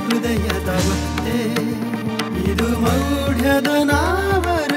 ಹೃದಯದ ಮತ್ತೆ ಇದು ಮೌಢ್ಯದ ನಾವರಣ.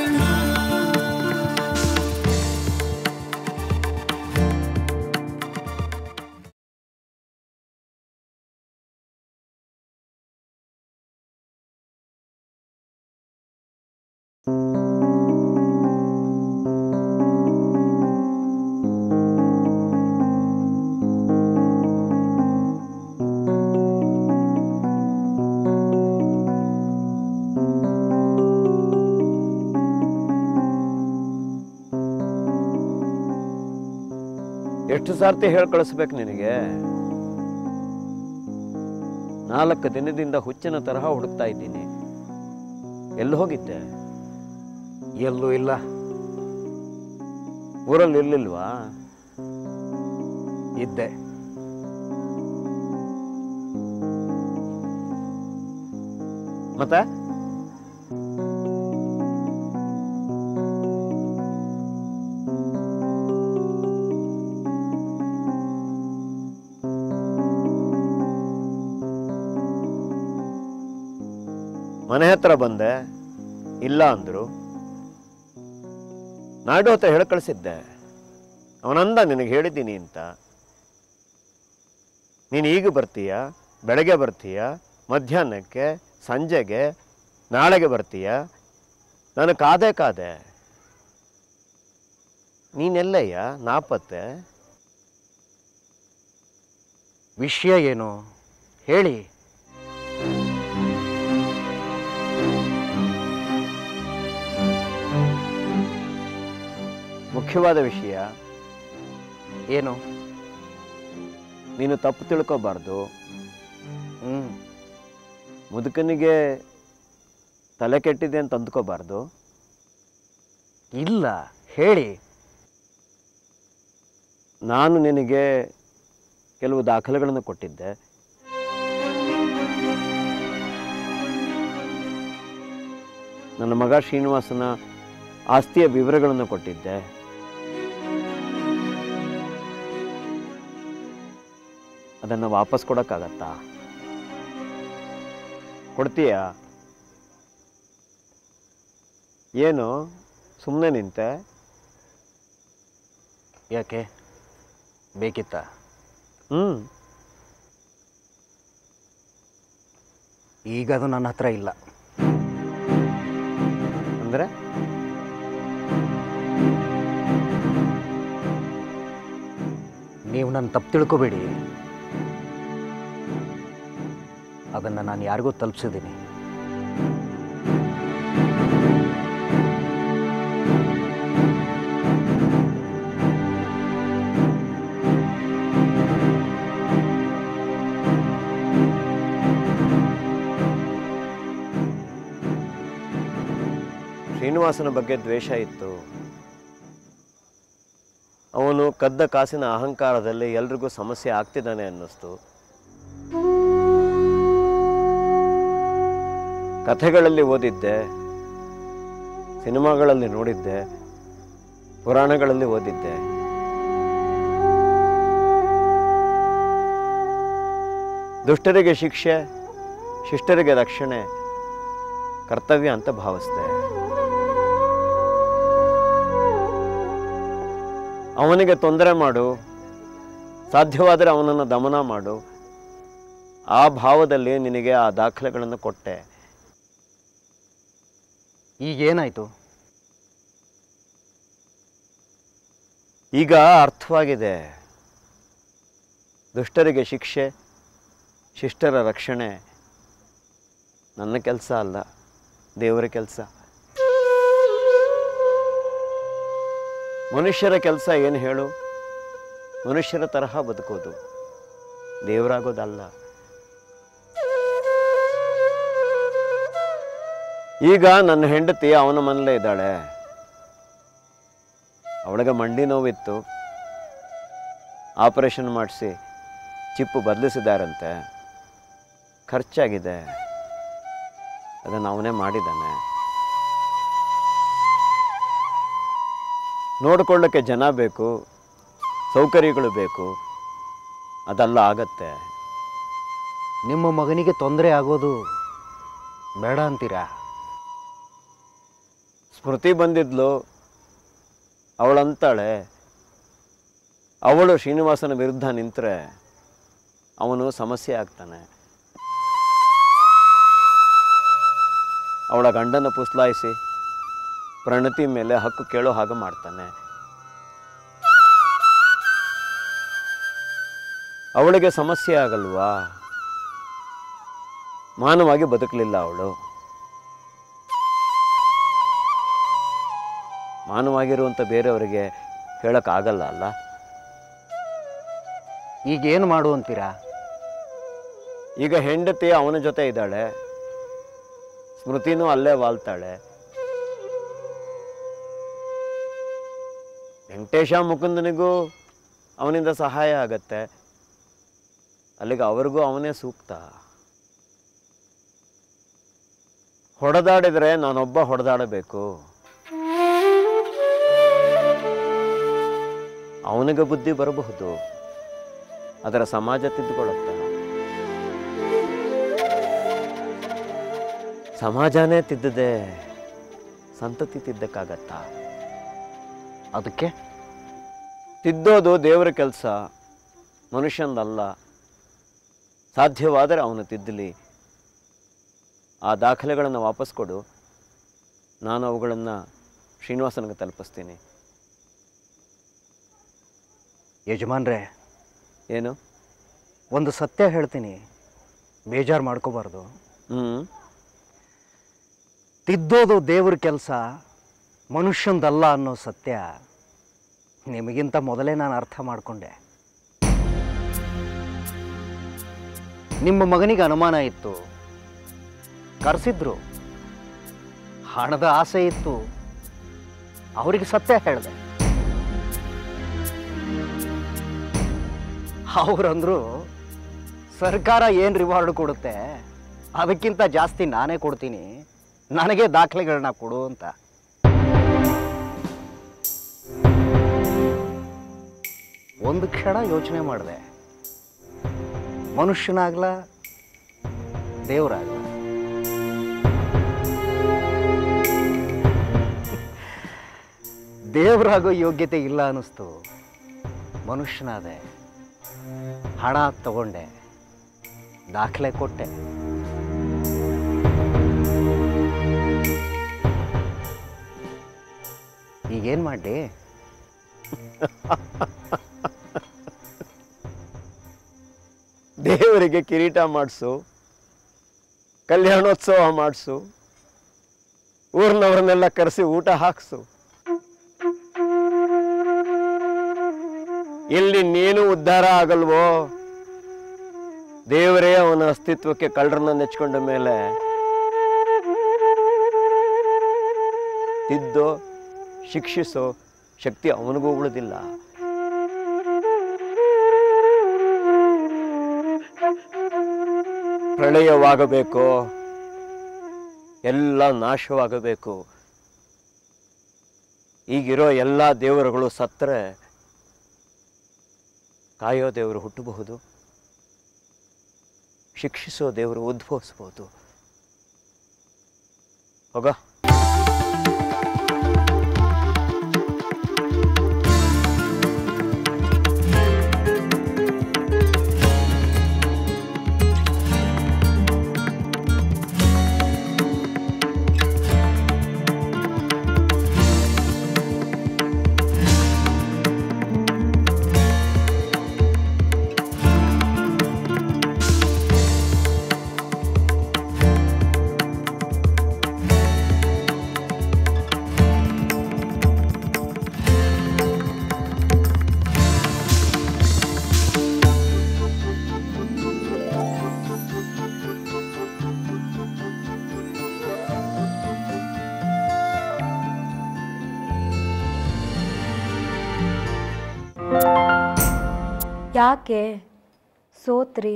ಎಷ್ಟು ಸಾರ್ತಿ ಹೇಳಿ ಕಳಿಸ್ಬೇಕು ನಿನಗೆ? 4 ದಿನದಿಂದ ಹುಚ್ಚಿನ ತರಹ ಹುಡುಕ್ತಾ ಇದ್ದೀನಿ. ಎಲ್ಲಿ ಹೋಗಿದ್ದೆ? ಎಲ್ಲೂ ಇಲ್ಲ. ಊರಲ್ಲಿ ಇರ್ಲಿಲ್ವಾ? ಇದ್ದೆ. ಮತ್ತೆ ಮನೆ ಹತ್ರ ಬಂದೆ, ಇಲ್ಲ ಅಂದ್ರು. ನಾಯ್ಡು ಹತ್ರ ಹೇಳಿ ಕಳಿಸಿದ್ದೆ. ಅವನಂದ ನಿನಗೆ ಹೇಳಿದ್ದೀನಿ ಅಂತ. ನೀನು ಈಗ ಬರ್ತೀಯ, ಬೆಳಗ್ಗೆ ಬರ್ತೀಯ, ಮಧ್ಯಾಹ್ನಕ್ಕೆ, ಸಂಜೆಗೆ, ನಾಳೆಗೆ ಬರ್ತೀಯ. ನಾನು ಕಾದೆ. ನೀನೆಲ್ಲಯ್ಯ ನಾಪತ್ತೆ? ವಿಷಯ ಏನು ಹೇಳಿ. ಮುಖ್ಯವಾದ ವಿಷಯ ಏನು? ನೀನು ತಪ್ಪು ತಿಳ್ಕೋಬಾರ್ದು. ಮುದುಕನಿಗೆ ತಲೆ ಕೆಟ್ಟಿದೆ ಅಂತ ಅಂದ್ಕೋಬಾರ್ದು. ಇಲ್ಲ, ಹೇಳಿ. ನಾನು ನಿನಗೆ ಕೆಲವು ದಾಖಲೆಗಳನ್ನು ಕೊಟ್ಟಿದ್ದೆ. ನನ್ನ ಮಗ ಶ್ರೀನಿವಾಸನ ಆಸ್ತಿಯ ವಿವರಗಳನ್ನು ಕೊಟ್ಟಿದ್ದೆ. ಅದನ್ನು ವಾಪಸ್ ಕೊಡೋಕ್ಕಾಗತ್ತಾ? ಕೊಡ್ತೀಯಾ? ಏನು ಸುಮ್ಮನೆ ನಿಂತೆ? ಯಾಕೆ, ಬೇಕಿತ್ತ? ಈಗ ಅದು ನನ್ನ ಹತ್ರ ಇಲ್ಲ. ಅಂದರೆ ನೀವು ನನ್ನ ತಪ್ಪು ತಿಳ್ಕೊಬೇಡಿ. ಅದನ್ನು ನಾನು ಯಾರಿಗೂ ತಲುಪಿಸಿದ್ದೀನಿ. ಶ್ರೀನಿವಾಸನ ಬಗ್ಗೆ ದ್ವೇಷ ಇತ್ತು. ಅವನು ಕದ್ದ ಕಾಸಿನ ಅಹಂಕಾರದಲ್ಲಿ ಎಲ್ರಿಗೂ ಸಮಸ್ಯೆ ಆಗ್ತಿದ್ದಾನೆ ಅನ್ನಿಸ್ತು. ಕಥೆಗಳಲ್ಲಿ ಓದಿದ್ದೆ, ಸಿನಿಮಾಗಳಲ್ಲಿ ನೋಡಿದ್ದೆ, ಪುರಾಣಗಳಲ್ಲಿ ಓದಿದ್ದೆ. ದುಷ್ಟರಿಗೆ ಶಿಕ್ಷೆ, ಶಿಷ್ಟರಿಗೆ ರಕ್ಷಣೆ ಕರ್ತವ್ಯ ಅಂತ ಭಾವಿಸ್ದೆ. ಅವನಿಗೆ ತೊಂದರೆ ಮಾಡು, ಸಾಧ್ಯವಾದರೆ ಅವನನ್ನು ದಮನ ಮಾಡು. ಆ ಭಾವದಲ್ಲಿ ನಿನಗೆ ಆ ದಾಖಲೆಗಳನ್ನು ಕೊಟ್ಟೆ. ಈಗೇನಾಯಿತು? ಈಗ ಅರ್ಥವಾಗಿದೆ. ದುಷ್ಟರಿಗೆ ಶಿಕ್ಷೆ, ಶಿಷ್ಟರ ರಕ್ಷಣೆ ನನ್ನ ಕೆಲಸ ಅಲ್ಲ, ದೇವರ ಕೆಲಸ. ಮನುಷ್ಯರ ಕೆಲಸ ಏನು ಹೇಳು? ಮನುಷ್ಯರ ತರಹ ಬದುಕೋದು, ದೇವರಾಗೋದಲ್ಲ. ಈಗ ನನ್ನ ಹೆಂಡತಿ ಅವನ ಮನೇಲೇ ಇದ್ದಾಳೆ. ಅವಳಿಗೆ ಮಂಡಿ ನೋವಿತ್ತು, ಆಪರೇಷನ್ ಮಾಡಿಸಿ ಚಿಪ್ಪು ಬದಲಿಸಿದಾರಂತೆ. ಖರ್ಚಾಗಿದೆ, ಅದನ್ನು ಅವನೇ ಮಾಡಿದ್ದಾನೆ. ನೋಡಿಕೊಳ್ಳೋಕ್ಕೆ ಜನ ಬೇಕು, ಸೌಕರ್ಯಗಳು ಬೇಕು. ಅದೆಲ್ಲ ಆಗತ್ತೆ. ನಿಮ್ಮ ಮಗನಿಗೆ ತೊಂದರೆ ಆಗೋದು ಬೇಡ ಅಂತೀರಾ? ಸ್ಮೃತಿ ಬಂದಿದ್ಲು, ಅವಳಂತಾಳೆ ಅವಳು ಶ್ರೀನಿವಾಸನ ವಿರುದ್ಧ ನಿಂತರೆ ಅವನು ಸಮಸ್ಯೆ ಆಗ್ತಾನೆ. ಅವಳ ಗಂಡನ ಪುಸ್ಲಾಯಿಸಿ ಪ್ರಣತಿ ಮೇಲೆ ಹಕ್ಕು ಕೇಳೋ ಹಾಗೆ ಮಾಡ್ತಾನೆ. ಅವಳಿಗೆ ಸಮಸ್ಯೆ ಆಗಲ್ವಾ? ಮಾನವಾಗಿ ಬದುಕಲಿಲ್ಲ ಅವಳು. ಮಾನವಾಗಿರುವಂಥ ಬೇರೆಯವರಿಗೆ ಹೇಳೋಕ್ಕಾಗಲ್ಲ ಅಲ್ಲ. ಈಗೇನು ಮಾಡು ಅಂತೀರಾ? ಈಗ ಹೆಂಡತಿ ಅವನ ಜೊತೆ ಇದ್ದಾಳೆ, ಸ್ಮೃತಿನೂ ಅಲ್ಲೇ ವಾಲ್ತಾಳೆ. ವೆಂಕಟೇಶ ಮುಕುಂದನಿಗೂ ಅವನಿಂದ ಸಹಾಯ ಆಗತ್ತೆ. ಅಲ್ಲಿಗೆ ಅವ್ರಿಗೂ ಅವನೇ ಸೂಕ್ತ. ಹೊಡೆದಾಡಿದರೆ ನಾನೊಬ್ಬ ಹೊಡೆದಾಡಬೇಕು. ಅವನಿಗೆ ಬುದ್ಧಿ ಬರಬಹುದು, ಅದರ ಸಮಾಜ ತಿದ್ದುಕೊಳ್ಳುತ್ತ. ಸಮಾಜನೇ ತಿದ್ದದೆ ಸಂತತಿ ತಿದ್ದಕ್ಕಾಗತ್ತ? ಅದಕ್ಕೆ ತಿದ್ದೋದು ದೇವರ ಕೆಲಸ, ಮನುಷ್ಯಂದಲ್ಲ. ಸಾಧ್ಯವಾದರೆ ಅವನು ತಿದ್ದಲಿ. ಆ ದಾಖಲೆಗಳನ್ನು ವಾಪಸ್ ಕೊಡು, ನಾನು ಅವುಗಳನ್ನು ಶ್ರೀನಿವಾಸನಿಗೆ ತಲುಪಿಸ್ತೀನಿ. ಯಜಮಾನ್ರೆ, ಏನು? ಒಂದು ಸತ್ಯ ಹೇಳ್ತೀನಿ, ಬೇಜಾರು ಮಾಡ್ಕೋಬಾರ್ದು. ತಿದ್ದೋದು ದೇವ್ರ ಕೆಲಸ, ಮನುಷ್ಯಂದಲ್ಲ ಅನ್ನೋ ಸತ್ಯ ನಿಮಗಿಂತ ಮೊದಲೇ ನಾನು ಅರ್ಥ ಮಾಡಿಕೊಂಡೆ. ನಿಮ್ಮ ಮಗನಿಗೆ ಅನುಮಾನ ಇತ್ತು, ಕರೆಸಿದ್ರು. ಹಣದ ಆಸೆ ಇತ್ತು, ಅವರಿಗೆ ಸತ್ಯ ಹೇಳಿದೆ. ಅವರಂದ್ರು ಸರ್ಕಾರ ಏನು ರಿವಾರ್ಡ್ ಕೊಡುತ್ತೆ ಅದಕ್ಕಿಂತ ಜಾಸ್ತಿ ನಾನೇ ಕೊಡ್ತೀನಿ, ನನಗೆ ದಾಖಲೆಗಳನ್ನ ಕೊಡು ಅಂತ. ಒಂದು ಕ್ಷಣ ಯೋಚನೆ ಮಾಡಿದೆ, ಮನುಷ್ಯನಾಗ್ಲ ದೇವರಾಗಲ್ಲ. ದೇವರಾಗೋ ಯೋಗ್ಯತೆ ಇಲ್ಲ ಅನ್ನಿಸ್ತು. ಮನುಷ್ಯನಾದೆ, ಹಣ ತಗೊಂಡೆ, ದಾಖಲೆ ಕೊಟ್ಟೆ. ಈಗೇನು ಮಾಡಿ? ದೇವರಿಗೆ ಕಿರೀಟ ಮಾಡಿಸು, ಕಲ್ಯಾಣೋತ್ಸವ ಮಾಡಿಸು, ಊರಿನವ್ರನ್ನೆಲ್ಲ ಕರೆಸಿ ಊಟ ಹಾಕ್ಸು. ಇಲ್ಲಿ ನೀನು ಉದ್ಧಾರ ಆಗಲ್ವೋ? ದೇವರೇ ಅವನ ಅಸ್ತಿತ್ವಕ್ಕೆ ಕಳ್ಳರನ್ನ ನೆಚ್ಕೊಂಡ ಮೇಲೆ ತಿದ್ದೋ ಶಿಕ್ಷಿಸೋ ಶಕ್ತಿ ಅವನಿಗೂ ಉಳಿದಿಲ್ಲ. ಪ್ರಳಯವಾಗಬೇಕು, ಎಲ್ಲ ನಾಶವಾಗಬೇಕು. ಈಗಿರೋ ಎಲ್ಲ ದೇವರುಗಳು ಸತ್ತರೆ ಕಾಯೋ ದೇವರು ಹುಟ್ಟಬಹುದು, ಶಿಕ್ಷಿಸೋ ದೇವರು ಉದ್ಭವಿಸ್ಬೋದು. ಹೋಗ. ಯಾಕೆ ಸೋತ್ರಿ?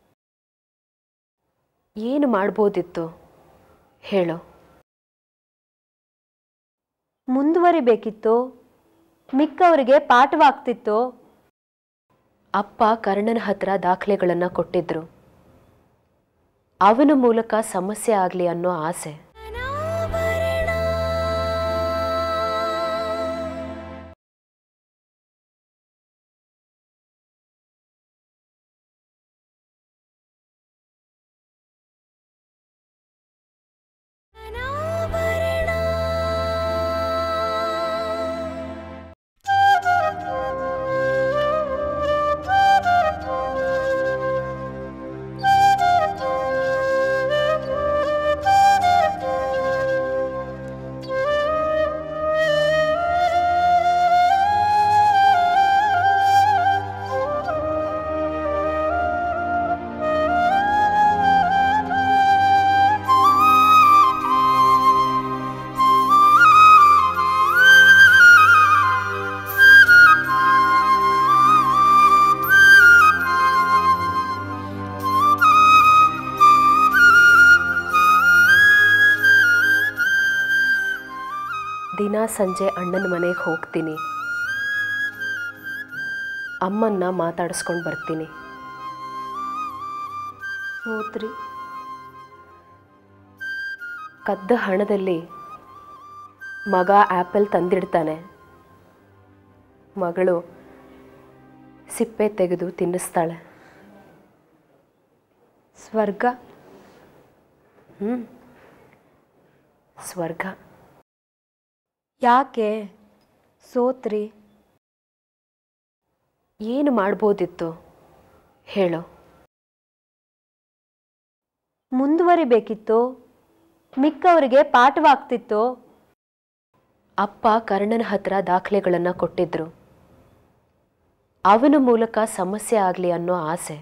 ಏನು ಮಾಡ್ಬೋದಿತ್ತು ಹೇಳು. ಮುಂದುವರಿಬೇಕಿತ್ತು, ಮಿಕ್ಕವರಿಗೆ ಪಾಠವಾಗ್ತಿತ್ತು. ಅಪ್ಪ ಕರ್ಣನ ಹತ್ರ ದಾಖಲೆಗಳನ್ನು ಕೊಟ್ಟಿದ್ರು. ಅವನ ಮೂಲಕ ಸಮಸ್ಯೆ ಆಗಲಿ ಅನ್ನೋ ಆಸೆ. ದಿನ ಸಂಜೆ ಅಣ್ಣನ ಮನೆಗೆ ಹೋಗ್ತೀನಿ, ಅಮ್ಮನ್ನ ಮಾತಾಡಿಸ್ಕೊಂಡು ಬರ್ತೀನಿ. ಹೋದ್ರಿ ಕದ್ದ ಹಣದಲ್ಲಿ ಮಗ ಆ್ಯಪಲ್ ತಂದಿಡ್ತಾನೆ, ಮಗಳು ಸಿಪ್ಪೆ ತೆಗೆದು ತಿನ್ನಿಸ್ತಾಳೆ. ಸ್ವರ್ಗ. ಸ್ವರ್ಗ. ಯಾಕೆ ಸೋತ್ರಿ? ಏನು ಮಾಡ್ಬೋದಿತ್ತು ಹೇಳು? ಮುಂದುವರಿಬೇಕಿತ್ತು, ಮಿಕ್ಕವರಿಗೆ ಪಾಠವಾಗ್ತಿತ್ತು. ಅಪ್ಪ ಕರ್ಣನ ಹತ್ರ ದಾಖಲೆಗಳನ್ನು ಕೊಟ್ಟಿದ್ರು, ಅವನ ಮೂಲಕ ಸಮಸ್ಯೆ ಆಗಲಿ ಅನ್ನೋ ಆಸೆ.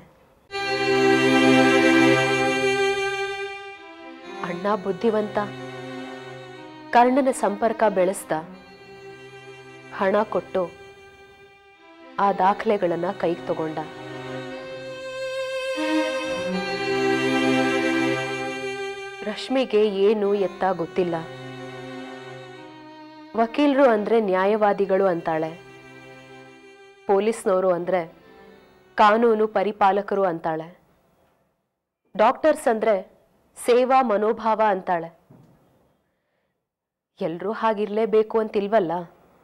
ಅಣ್ಣ ಬುದ್ಧಿವಂತ, ಕರ್ಣನ ಸಂಪರ್ಕ ಬೆಳೆಸ್ದ, ಹಣ ಕೊಟ್ಟು ಆ ದಾಖಲೆಗಳನ್ನು ಕೈಗೆ ತಗೊಂಡ. ರಶ್ಮಿಗೆ ಏನು ಎತ್ತ ಗೊತ್ತಿಲ್ಲ. ವಕೀಲರು ಅಂದರೆ ನ್ಯಾಯವಾದಿಗಳು ಅಂತಾಳೆ, ಪೊಲೀಸ್ನವರು ಅಂದರೆ ಕಾನೂನು ಪರಿಪಾಲಕರು ಅಂತಾಳೆ, ಡಾಕ್ಟರ್ಸ್ ಅಂದರೆ ಸೇವಾ ಮನೋಭಾವ ಅಂತಾಳೆ. ಎಲ್ಲರೂ ಹಾಗಿರ್ಲೇಬೇಕು ಅಂತಿಲ್ವಲ್ಲ.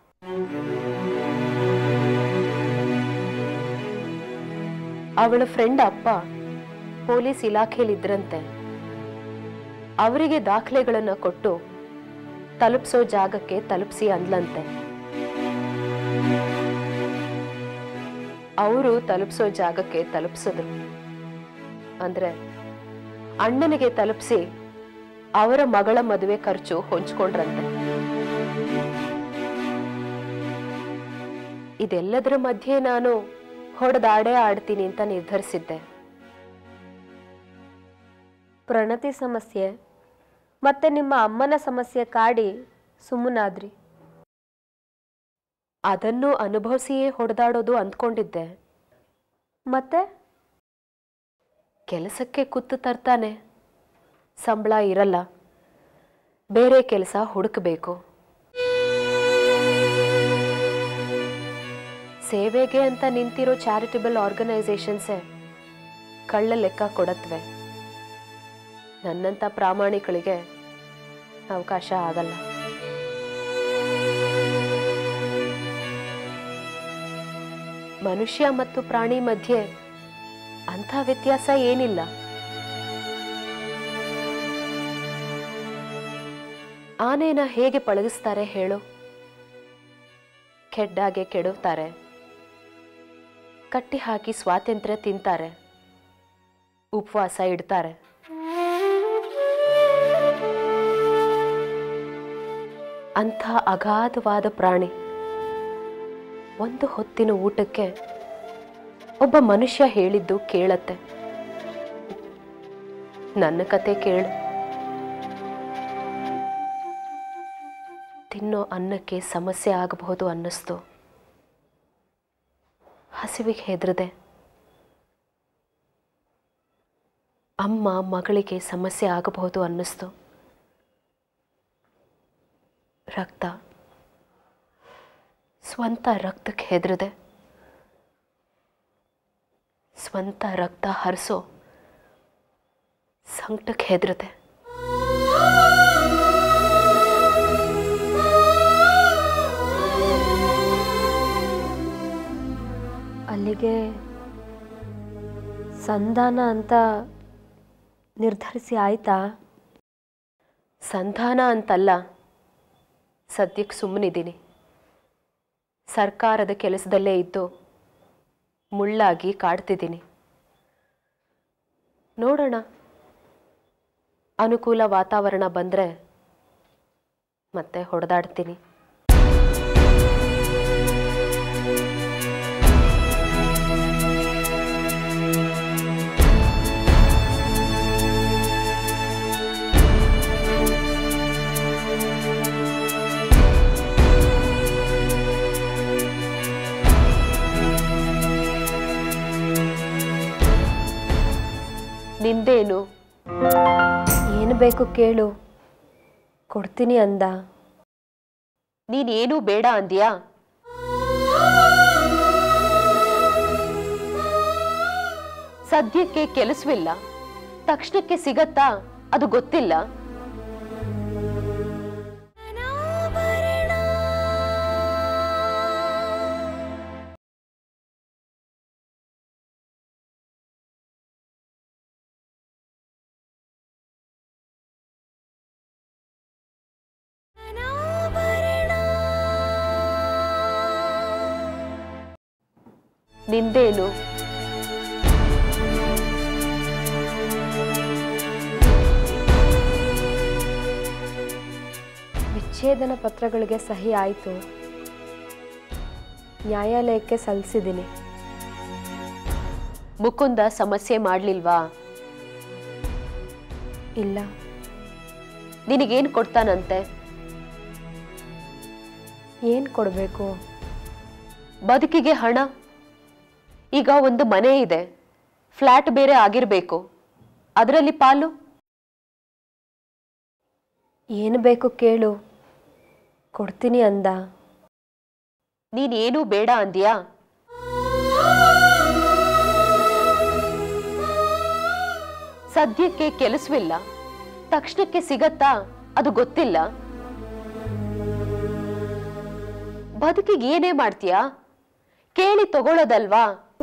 ಅವಳ ಫ್ರೆಂಡ್ ಅಪ್ಪ ಪೊಲೀಸ್ ಇಲಾಖೆಯಲ್ಲಿದ್ರಂತೆ, ಅವರಿಗೆ ದಾಖಲೆಗಳನ್ನು ಕೊಟ್ಟು ತಲುಪಿಸೋ ಜಾಗಕ್ಕೆ ತಲುಪಿಸಿ ಅಂದ್ಲಂತೆ. ಅವರು ತಲುಪಿಸೋ ಜಾಗಕ್ಕೆ ತಲುಪಿಸಿದ್ರು, ಅಂದ್ರೆ ಅಣ್ಣನಿಗೆ ತಲುಪಿಸಿ ಅವರ ಮಗಳ ಮದುವೆ ಖರ್ಚು ಹೊಂಚ್ಕೊಂಡ್ರಂತೆ. ಇದೆಲ್ಲದರ ಮಧ್ಯೆ ನಾನು ಹೊಡೆದಾಡೇ ಆಡ್ತೀನಿ ಅಂತ ನಿರ್ಧರಿಸಿದ್ದೆ. ಪ್ರಣತಿ ಸಮಸ್ಯೆ ಮತ್ತೆ ನಿಮ್ಮ ಅಮ್ಮನ ಸಮಸ್ಯೆ ಕಾಡಿ ಸುಮ್ಮನಾದ್ರಿ. ಅದನ್ನು ಅನುಭವಿಸಿಯೇ ಹೊಡೆದಾಡೋದು ಅಂದ್ಕೊಂಡಿದ್ದೆ. ಮತ್ತೆ ಕೆಲಸಕ್ಕೆ ಕುತ್ತು ತರ್ತಾನೆ, ಸಂಬಳ ಇರಲ್ಲ, ಬೇರೆ ಕೆಲಸ ಹುಡುಕಬೇಕು. ಸೇವೆಗೆ ಅಂತ ನಿಂತಿರೋ ಚಾರಿಟಬಲ್ ಆರ್ಗನೈಸೇಷನ್ಸೇ ಕಳ್ಳ ಲೆಕ್ಕ ಕೊಡತ್ವೆ. ನನ್ನಂಥ ಪ್ರಾಮಾಣಿಕಳಿಗೆ ಅವಕಾಶ ಆಗಲ್ಲ. ಮನುಷ್ಯ ಮತ್ತು ಪ್ರಾಣಿ ಮಧ್ಯೆ ಅಂಥ ವ್ಯತ್ಯಾಸ ಏನಿಲ್ಲ. ಆನೆನ ಹೇಗೆ ಪಳಗಿಸ್ತಾರೆ ಹೇಳು? ಕೆಡ್ಡಾಗೆ ಕೆಡುತ್ತಾರೆ, ಕಟ್ಟಿ ಹಾಕಿ ಸ್ವಾತಂತ್ರ್ಯ ತಿಂತಾರೆ, ಉಪವಾಸ ಇಡ್ತಾರೆ. ಅಂಥ ಅಗಾಧವಾದ ಪ್ರಾಣಿ ಒಂದು ಹೊತ್ತಿನ ಊಟಕ್ಕೆ ಒಬ್ಬ ಮನುಷ್ಯ ಹೇಳಿದ್ದು ಕೇಳತ್ತೆ. ನನ್ನ ಕತೆ ಕೇಳು. ತಿನ್ನೋ ಅನ್ನಕ್ಕೆ ಸಮಸ್ಯೆ ಆಗಬಹುದು ಅನ್ನಿಸ್ತು. ಹಸಿವಿಗೆ ಹೆದರದೆ. ಅಮ್ಮ ಮಗಳಿಗೆ ಸಮಸ್ಯೆ ಆಗಬಹುದು ಅನ್ನಿಸ್ತು. ರಕ್ತ, ಸ್ವಂತ ರಕ್ತಕ್ಕೆ ಹೆದರದೆ. ಸ್ವಂತ ರಕ್ತ ಹರಿಸೋ ಸಂಕಟಕ್ಕೆ ಹೆದರದೆ. ಅಲ್ಲಿಗೆ ಸಂಧಾನ ಅಂತ ನಿರ್ಧರಿಸಿ ಆಯ್ತಾ? ಸಂಧಾನ ಅಂತಲ್ಲ, ಸದ್ಯಕ್ಕೆ ಸುಮ್ಮನಿದ್ದೀನಿ. ಸರ್ಕಾರದ ಕೆಲಸದಲ್ಲೇ ಇದ್ದು ಮುಳ್ಳಾಗಿ ಕಾಡ್ತಿದ್ದೀನಿ. ನೋಡೋಣ, ಅನುಕೂಲ ವಾತಾವರಣ ಬಂದರೆ ಮತ್ತೆ ಹೊಡೆದಾಡ್ತೀನಿ. ನಿಂದೇನು? ಏನು ಬೇಕು ಕೇಳು, ಕೊಡ್ತೀನಿ ಅಂದ. ನೀನೇನೂ ಬೇಡ ಅಂದ್ಯಾ? ಸದ್ಯಕ್ಕೆ ಕೆಲಸವಿಲ್ಲ, ತಕ್ಷಣಕ್ಕೆ ಸಿಗತ್ತಾ ಅದು ಗೊತ್ತಿಲ್ಲ. ನಿಂದೇನು? ವಿಚ್ಛೇದನ ಪತ್ರಗಳಿಗೆ ಸಹಿ ಆಯಿತು, ನ್ಯಾಯಾಲಯಕ್ಕೆ ಸಲ್ಲಿಸಿದ್ದೀನಿ. ಮುಕುಂದ ಸಮಸ್ಯೆ ಮಾಡಲಿಲ್ವಾ? ಇಲ್ಲ. ನಿನಗೇನು ಕೊಡ್ತಾನಂತೆ? ಏನು ಕೊಡಬೇಕು? ಬದುಕಿಗೆ ಹಣ. ಈಗ ಒಂದು ಮನೆ ಇದೆ, ಫ್ಲ್ಯಾಟ್ ಬೇರೆ ಆಗಿರಬೇಕು, ಅದರಲ್ಲಿ ಪಾಲು. ಏನು ಬೇಕು ಕೇಳು, ಕೊಡ್ತೀನಿ ಅಂದ. ನೀನೇನೂ ಬೇಡ ಅಂದ್ಯಾ? ಸದ್ಯಕ್ಕೆ ಕೆಲಸವಿಲ್ಲ, ತಕ್ಷಣಕ್ಕೆ ಸಿಗತ್ತಾ ಅದು ಗೊತ್ತಿಲ್ಲ. ಬದುಕಿಗೆ ಏನೇ ಮಾಡ್ತೀಯಾ? ಕೇಳಿ ತಗೊಳ್ಳೋದಲ್ವಾ?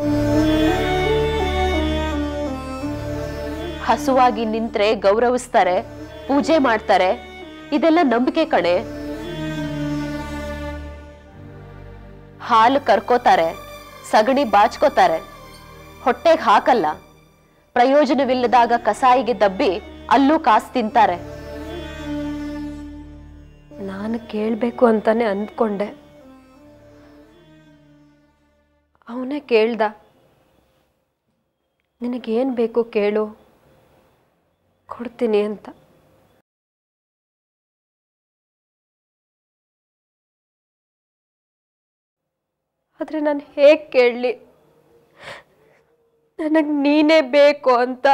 ಹಸುವಾಗಿ ನಿಂತ್ರೆ ಗೌರವಿಸ್ತಾರೆ, ಪೂಜೆ ಮಾಡ್ತಾರೆ, ಇದೆಲ್ಲ ನಂಬಿಕೆ ಕಣೆ. ಹಾಲು ಕರ್ಕೋತಾರೆ, ಸಗಣಿ ಬಾಚ್ಕೋತಾರೆ, ಹೊಟ್ಟೆಗೆ ಹಾಕಲ್ಲ. ಪ್ರಯೋಜನವಿಲ್ಲದಾಗ ಕಸಾಯಿಗೆ ದಬ್ಬಿ ಅಲ್ಲೂ ಕಾಸು ತಿಂತಾರೆ. ನಾನು ಕೇಳಬೇಕು ಅಂತಾನೆ ಅಂದ್ಕೊಂಡೆ, ಅವನೇ ಕೇಳ್ದ. ನಿನಗೇನು ಬೇಕು ಕೇಳು, ಕೊಡ್ತೀನಿ ಅಂತ. ಆದರೆ ನಾನು ಹೇಗೆ ಕೇಳಲಿ? ನನಗೆ ನೀನೇ ಬೇಕು ಅಂತ.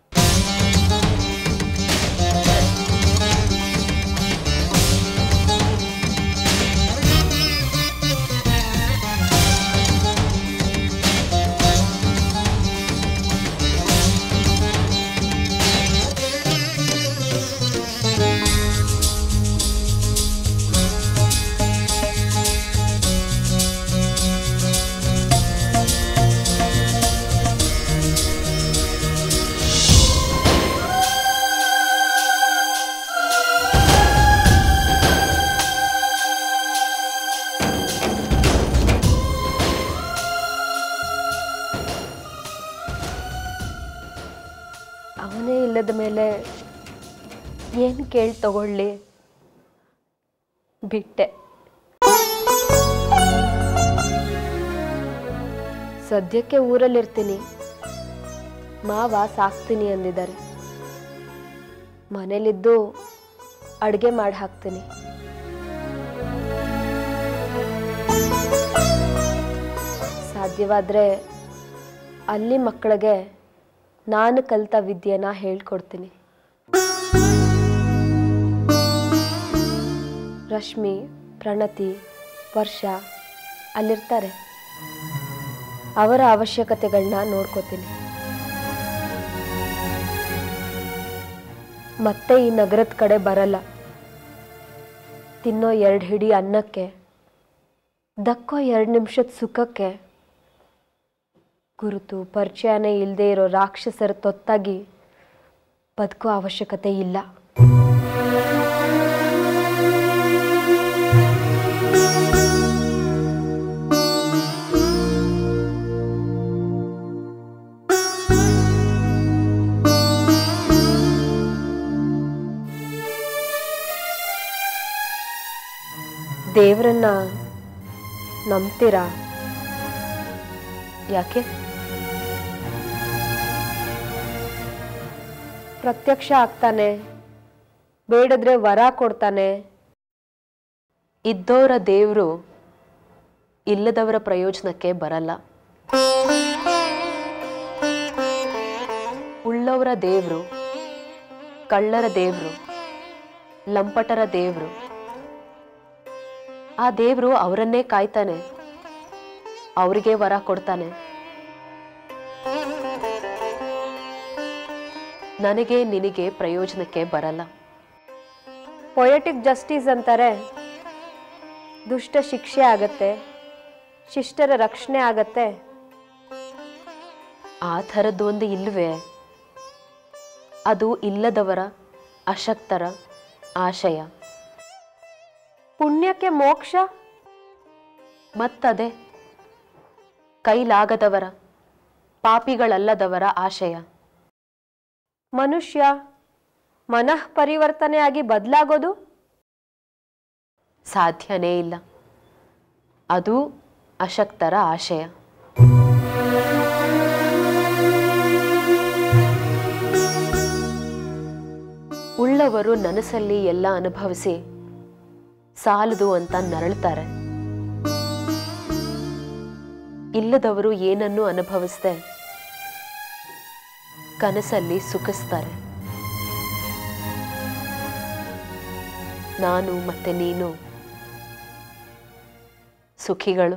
ಅವನೇ ಇಲ್ಲದ ಮೇಲೆ ಏನು ಕೇಳಿ ತಗೊಳ್ಳಿ? ಬಿಟ್ಟೆ. ಸದ್ಯಕ್ಕೆ ಊರಲ್ಲಿರ್ತೀನಿ, ಮಾವ ಸಾಕ್ತೀನಿ ಅಂದಿದ್ದಾರೆ. ಮನೇಲಿದ್ದು ಅಡುಗೆ ಮಾಡಿ ಹಾಕ್ತೀನಿ. ಸಾಧ್ಯವಾದರೆ ಅಲ್ಲಿ ಮಕ್ಕಳಿಗೆ ನಾನು ಕಲಿತ ವಿದ್ಯೆನ ಹೇಳ್ಕೊಡ್ತೀನಿ. ರಶ್ಮಿ, ಪ್ರಣತಿ, ವರ್ಷ ಅಲ್ಲಿರ್ತಾರೆ. ಅವರ ಅವಶ್ಯಕತೆಗಳನ್ನ ನೋಡ್ಕೋತೀನಿ. ಮತ್ತೆ ಈ ನಗರದ ಕಡೆ ಬರಲ್ಲ. ತಿನ್ನೋ 2 ಹಿಡಿ ಅನ್ನಕ್ಕೆ, ದಕ್ಕೋ 2 ನಿಮಿಷದ ಸುಖಕ್ಕೆ ಗುರುತು ಪರಿಚಯನೇ ಇಲ್ಲದೆ ಇರೋ ರಾಕ್ಷಸರ ತೊತ್ತಾಗಿ ಬದುಕೋ ಅವಶ್ಯಕತೆ ಇಲ್ಲ. ದೇವರನ್ನ ನಂಬ್ತೀರಾ? ಯಾಕೆ? ಪ್ರತ್ಯಕ್ಷ ಆಗ್ತಾನೆ, ಬೇಡದ್ರೆ ವರ ಕೊಡ್ತಾನೆ. ಇದ್ದವರ ದೇವರು ಇಲ್ಲದವರ ಪ್ರಯೋಜನಕ್ಕೆ ಬರಲ್ಲ. ಉಳ್ಳವರ ದೇವರು, ಕಳ್ಳರ ದೇವರು, ಲಂಪಟರ ದೇವರು. ಆ ದೇವರು ಅವರನ್ನೇ ಕಾಯ್ತಾನೆ, ಅವರಿಗೆ ವರ ಕೊಡ್ತಾನೆ. ನನಗೆ ನಿನಗೆ ಪ್ರಯೋಜನಕ್ಕೆ ಬರಲ್ಲ. ಪೊಯೆಟಿಕ್ ಜಸ್ಟಿಸ್ ಅಂತಾರೆ, ದುಷ್ಟ ಶಿಕ್ಷೆ ಆಗತ್ತೆ, ಶಿಷ್ಟರ ರಕ್ಷಣೆ ಆಗತ್ತೆ. ಆ ಥರದ್ದು ಒಂದು ಇಲ್ವೇ? ಅದು ಇಲ್ಲದವರ ಅಶಕ್ತರ ಆಶಯ. ಪುಣ್ಯಕ್ಕೆ ಮೋಕ್ಷ? ಮತ್ತದೇ ಕೈಲಾಗದವರ, ಪಾಪಿಗಳಲ್ಲದವರ ಆಶಯ. ಮನುಷ್ಯ ಮನಃ ಪರಿವರ್ತನೆ ಆಗಿ ಬದಲಾಗೋದು ಸಾಧ್ಯನೇ ಇಲ್ಲ. ಅದು ಅಶಕ್ತರ ಆಶಯ. ಉಳ್ಳವರು ನನಸಲ್ಲಿ ಎಲ್ಲ ಅನುಭವಿಸಿ ಸಾಲದು ಅಂತ ನರಳ್ತಾರೆ. ಇಲ್ಲದವರು ಏನನ್ನೂ ಅನುಭವಿಸದೆ ಕನಸಲ್ಲಿ ಸುಖಿಸ್ತಾರೆ. ನಾನು ಮತ್ತೆ ನೀನು ಸುಖಿಗಳು.